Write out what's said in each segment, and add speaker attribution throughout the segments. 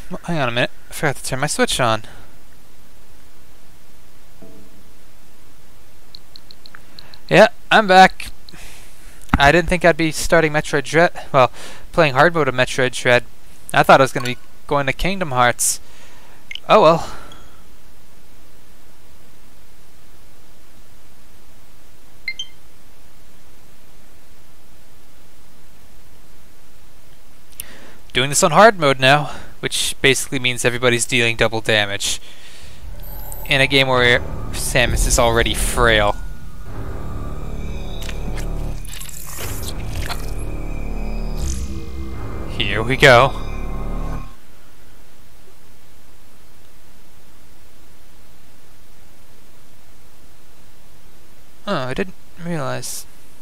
Speaker 1: Hang on a minute. I forgot to turn my switch on. Yeah, I'm back. I didn't think I'd be starting Metroid Dread. Well, playing hard mode of Metroid Dread. I thought I was going to be going to Kingdom Hearts. Oh well. Doing this on hard mode now, which basically means everybody's dealing double damage. In a game where Samus is already frail. Here we go. Oh, I didn't realize.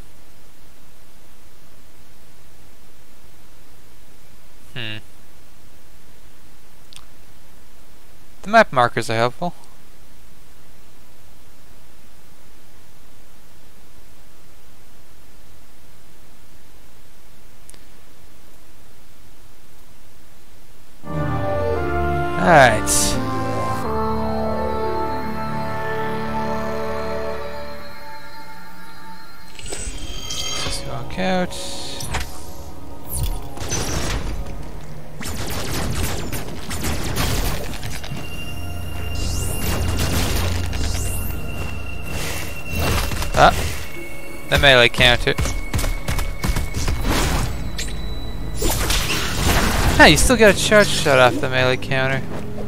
Speaker 1: The map markers are helpful. Alright. Just walk out. Ah, the melee counter. Ah, you still get a charge shot off the melee counter.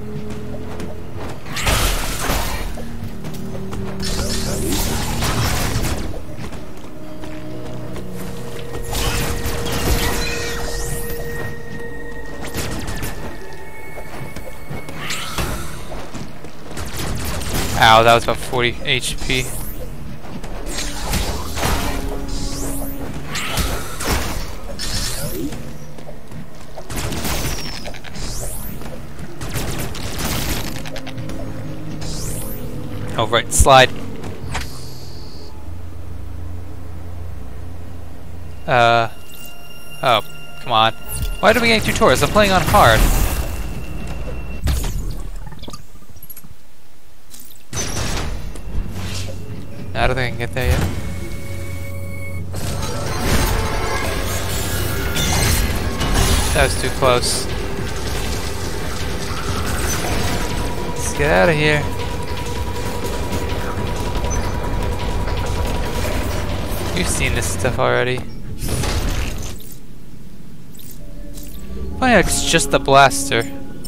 Speaker 1: Ow, that was about 40 HP. Oh, right, slide. Oh, come on. Why are we getting tutorials? I'm playing on hard. I don't think I can get there yet. That was too close. Let's get out of here. You've seen this stuff already. Funny how it's just the blaster.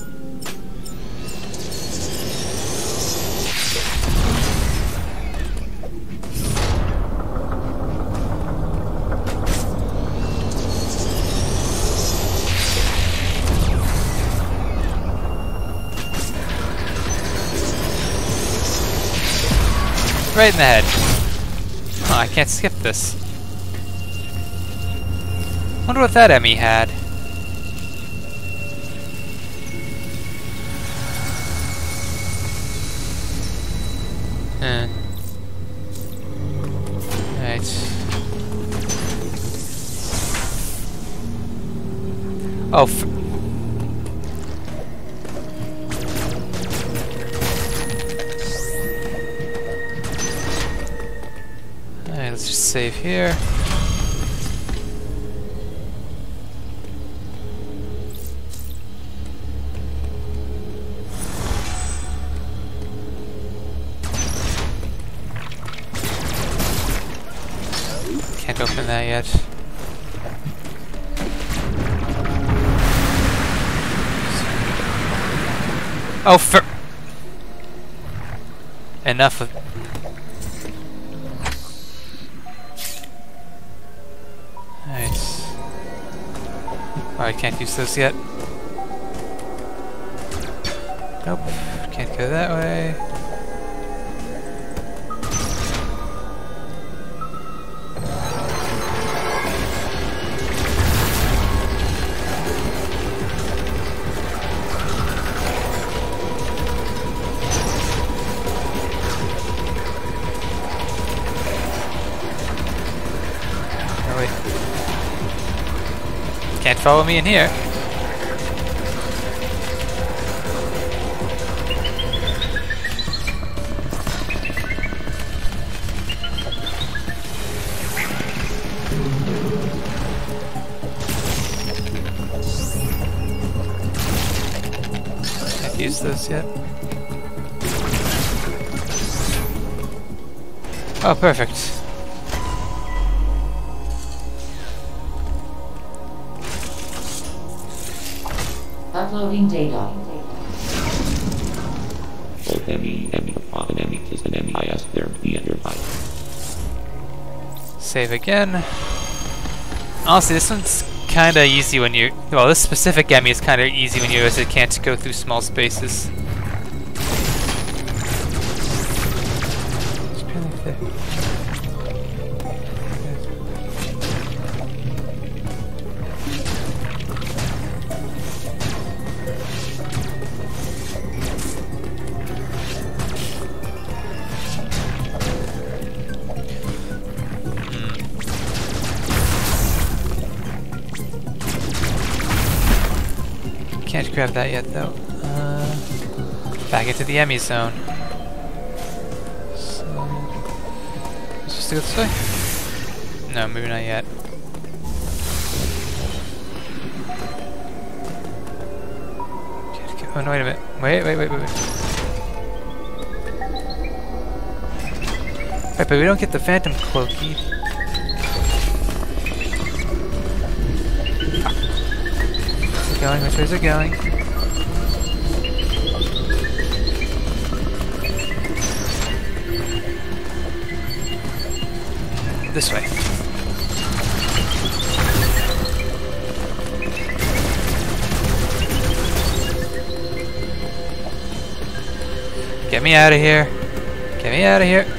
Speaker 1: Right in the head. Oh, I can't skip this. Wonder what that EMMI had. Right. Oh, alright, let's just save here. Can't open that yet. Oh, for enough of. Nice. Alright, can't use those yet. Nope, can't go that way. Can't follow me in here. use those yet. Oh, perfect.
Speaker 2: Uploading data.
Speaker 1: Save again. Honestly, this one's kinda easy when you. Well, this specific EMMI is kinda easy when you realize it can't go through small spaces. Can't grab that yet, though. Back into the EMMI zone. So, supposed to go this way? No, maybe not yet. Oh no! Wait a minute! Wait! Wait, but we don't get the Phantom Cloak either. Going? Which ways are going? This way. Get me out of here. Get me out of here.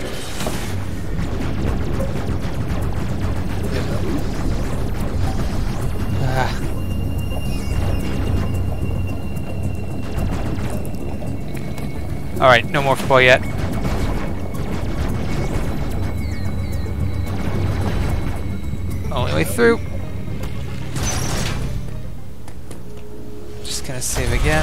Speaker 1: Alright, no more football yet. Only way through. Just gonna save again.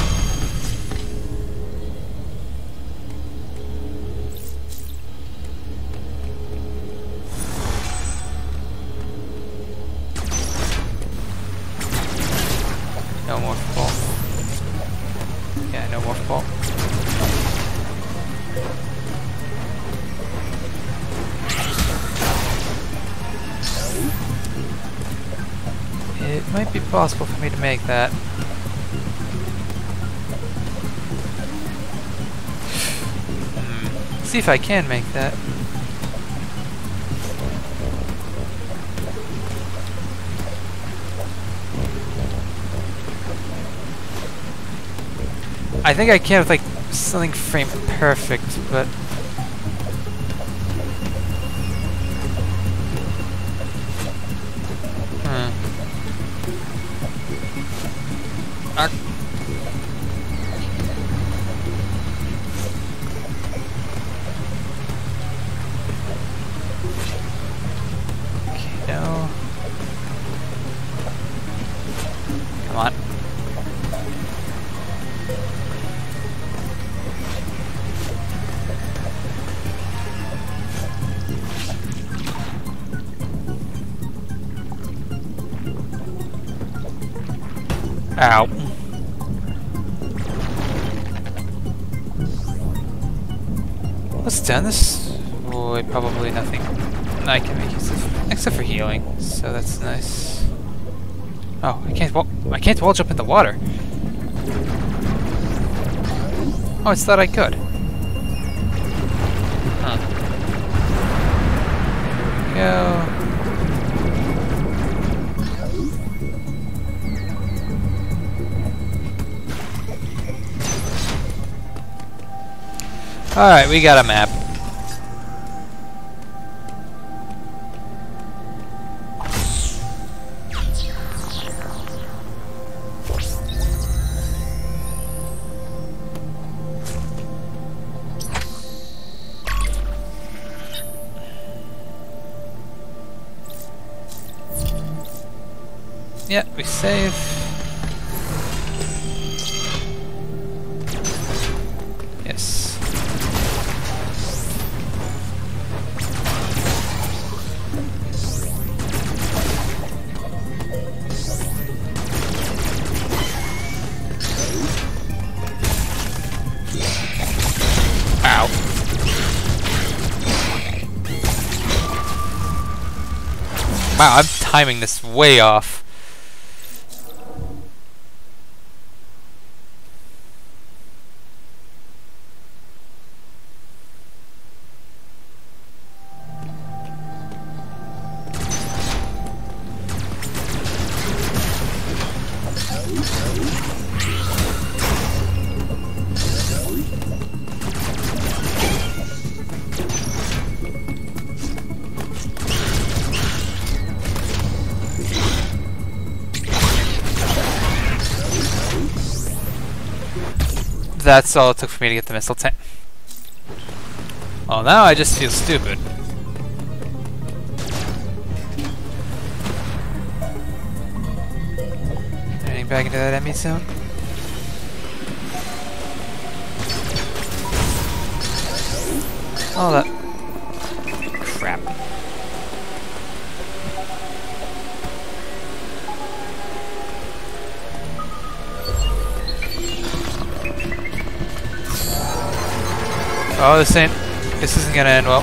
Speaker 1: No more football. Yeah, no more football. It might be possible for me to make that. See if I can make that. I think I can with like something framed perfect, but no. Come on. Ow. What's done this? Oh, probably nothing I can make use of, except for healing. So that's nice. Oh, I can't wall jump in the water. Oh, I thought I could. Huh. There we go. Alright, we got a map. Yeah, we save. Yes. Wow, I'm timing this way off. That's all it took for me to get the missile tank. Oh, now I just feel stupid. Turning back into that EMMI zone. All that crap. Oh, this isn't gonna end well.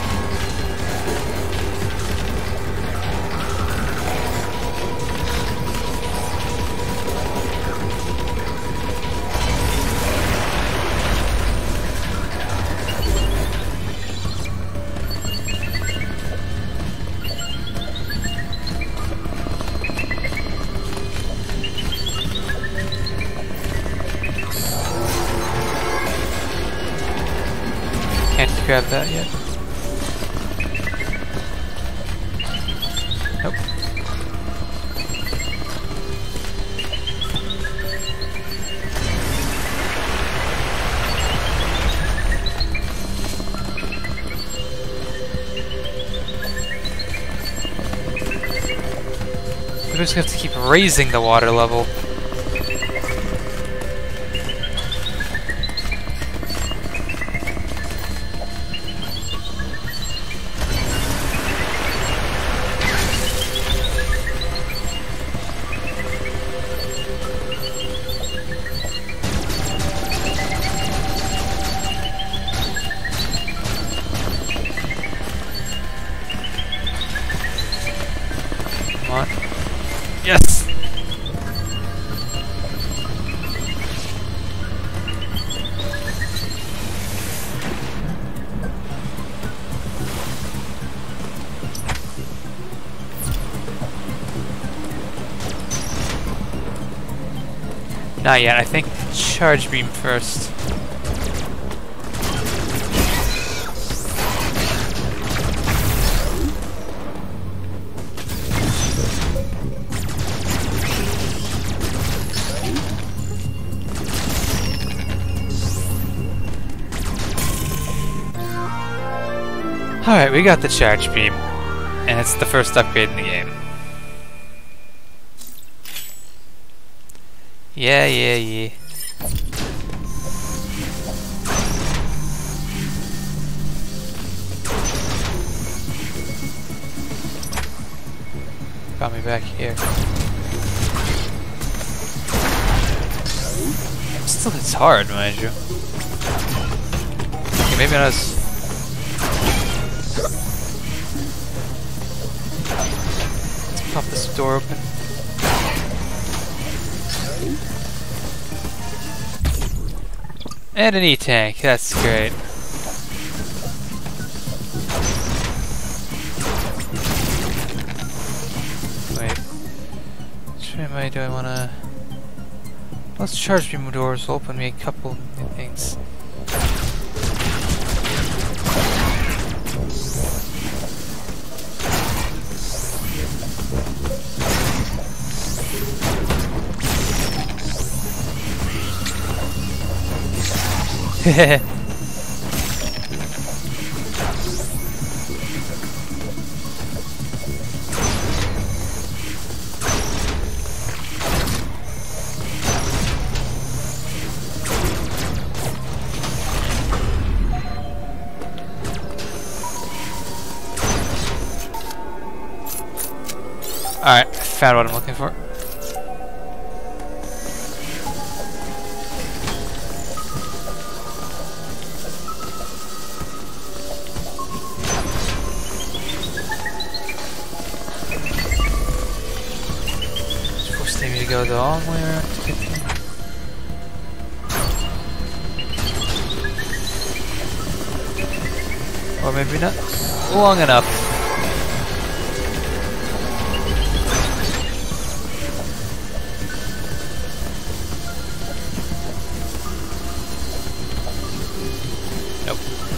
Speaker 1: Can't grab that yet. Nope. We just have to keep raising the water level. Come on. Yes! Not yet, I think charge beam first. Alright, we got the charge beam, and it's the first upgrade in the game. Yeah. Got me back here. Still, it's hard, mind you. Okay, maybe not as... Let's pop this door open. And an E-tank, that's great. Wait. Which way do I wanna... Let's charge beam doors will open me a couple new things. Hehehe. Alright, found what I'm looking for. go the long way around to get there. Or maybe not long enough. Nope.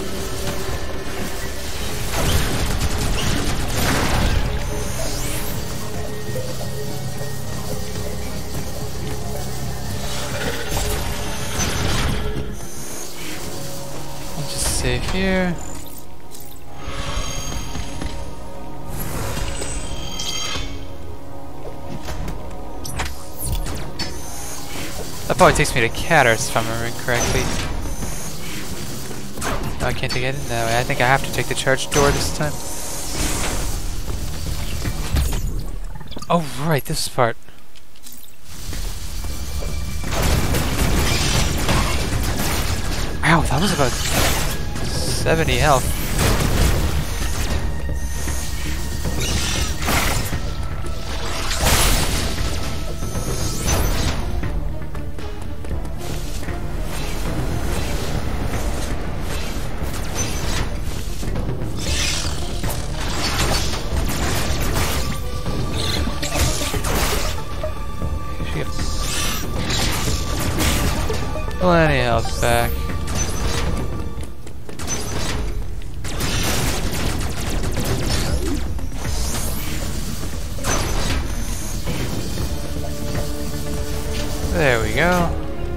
Speaker 1: I'll just save here. That probably takes me to Catters, if I'm remembering correctly. No, I can't take it in that way. I think I have to take the charged door this time. Oh, right, this part. Ow, that was about 70 health. Plenty of health back. There we go.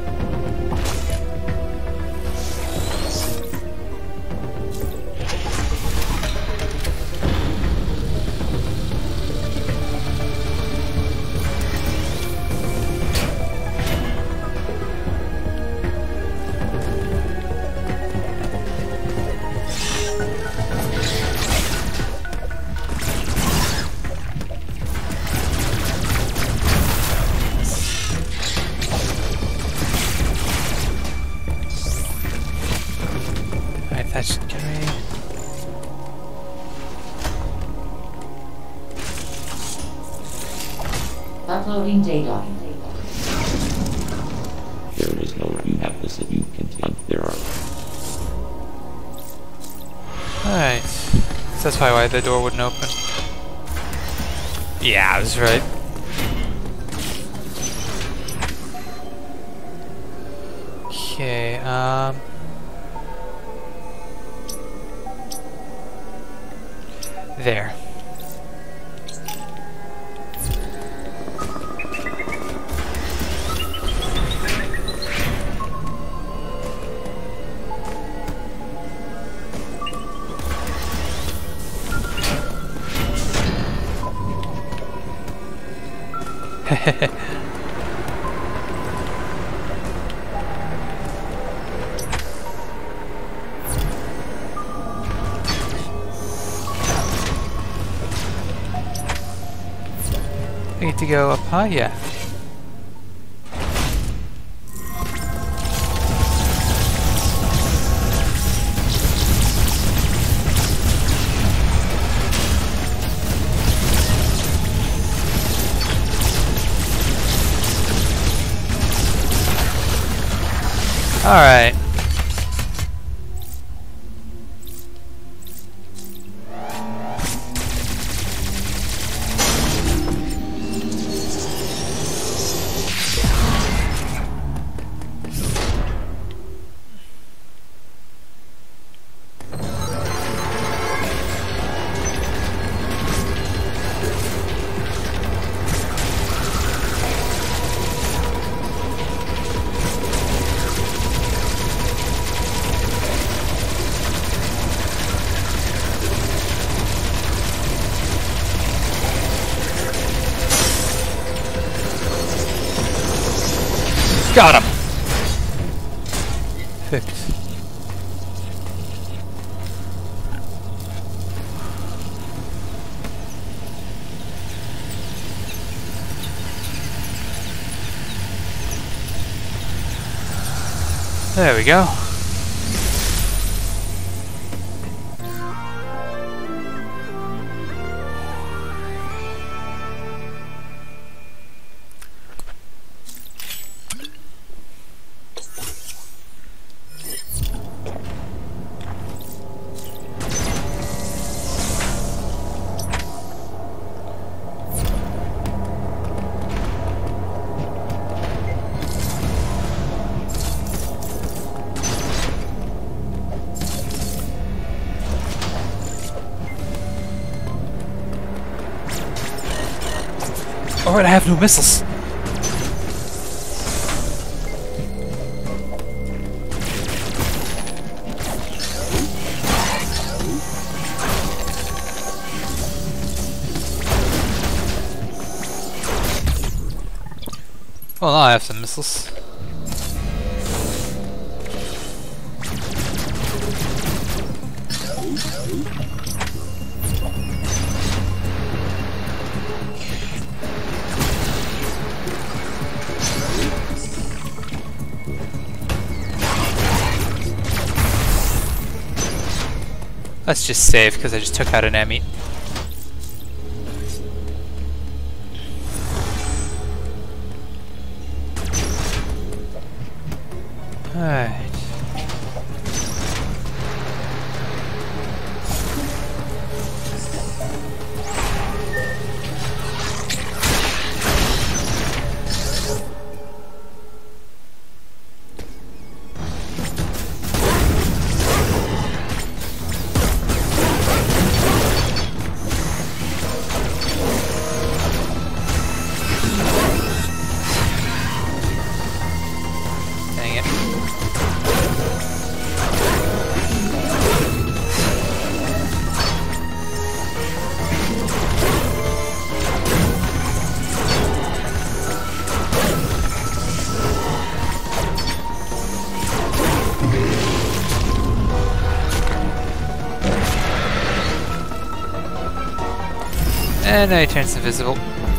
Speaker 1: That should get me.
Speaker 2: Uploading data.
Speaker 3: There is no you have this that you can take. There are.
Speaker 1: Alright. So that's probably why the door wouldn't open. Yeah, I was right. Okay, there. I need to go up high, yeah. Alright. Got him! Fixed. There we go. Alright, I have no missiles. Well, now I have some missiles. Let's just save, because I just took out an EMMI. Alright. Dang it. And now he turns invisible.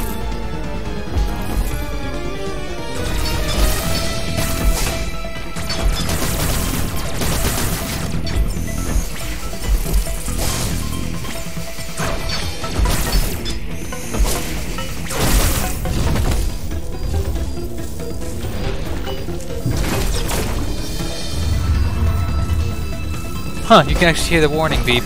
Speaker 1: Huh, you can actually hear the warning beep.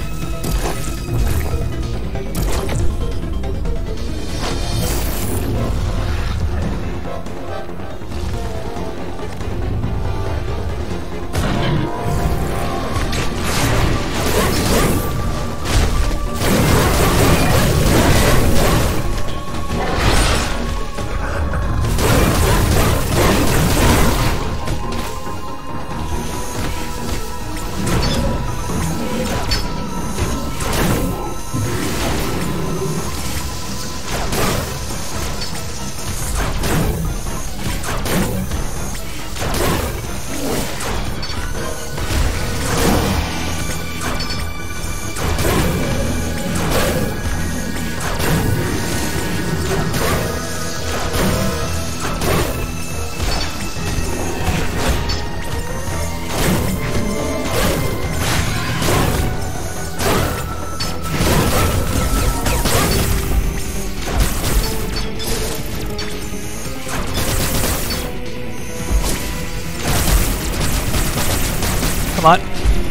Speaker 1: Come on.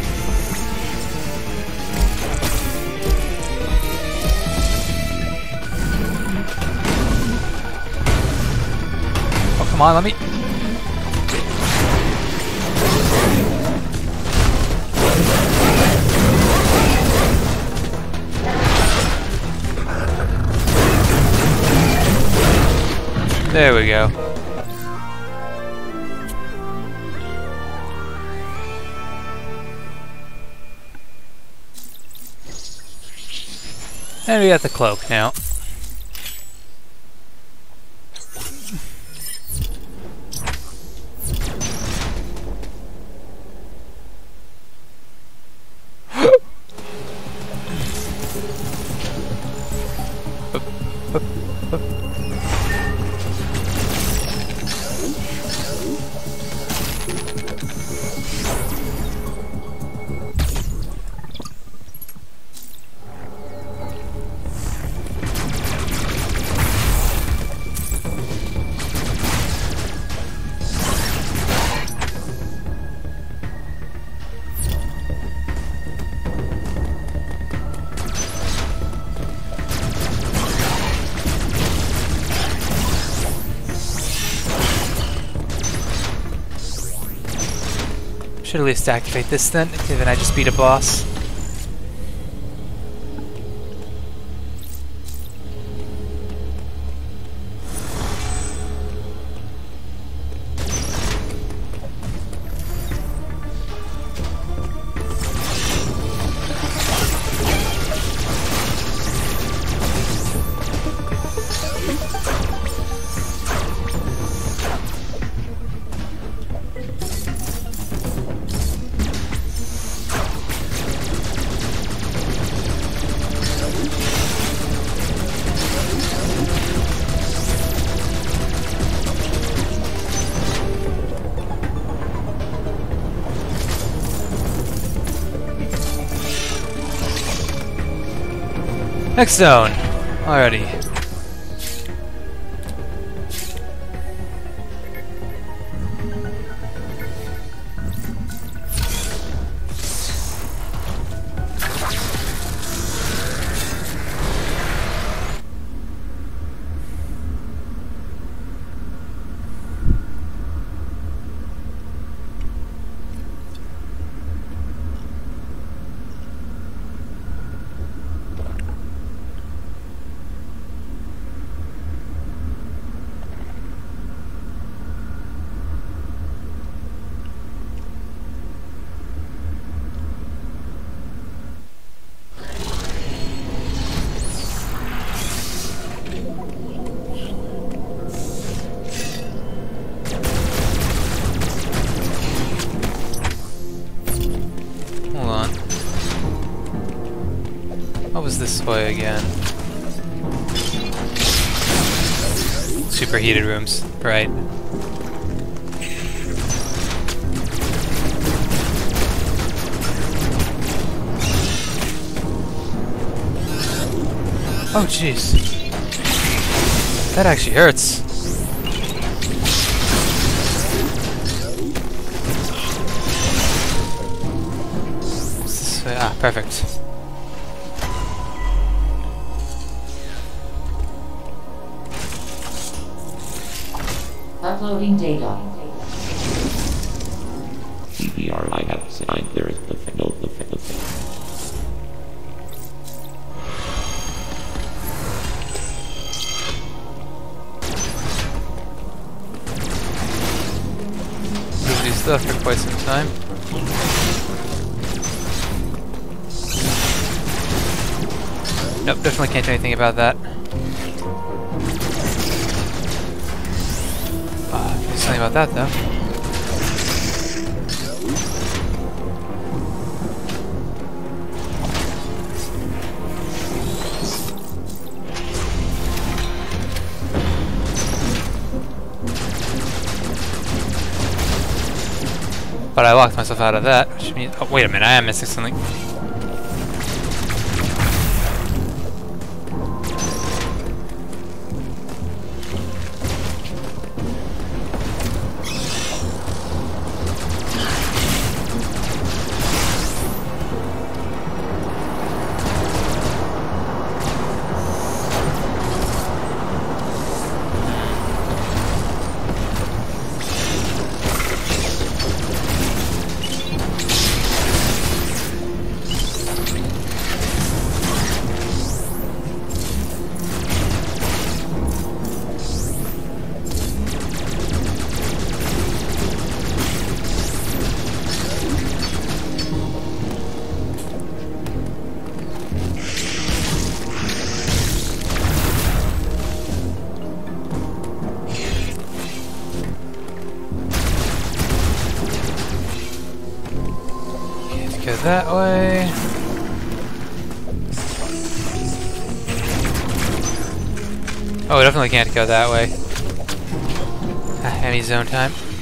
Speaker 1: Oh, come on, let me... There we go. And we got the cloak now. Should at least activate this then, given I just beat a boss. Next zone. Alrighty. Hold on. What was this way again? Superheated rooms, right. Oh jeez. That actually hurts. What's this way? Ah, perfect.
Speaker 2: Uploading data.
Speaker 3: CPR, I have signed. There is the no the
Speaker 1: Usually stuff for quite some time. Nope, definitely can't do anything about that. Do something about that though. But I locked myself out of that, which means... Oh, wait a minute, I am missing something. Go that way. Oh, definitely can't go that way. Any zone time.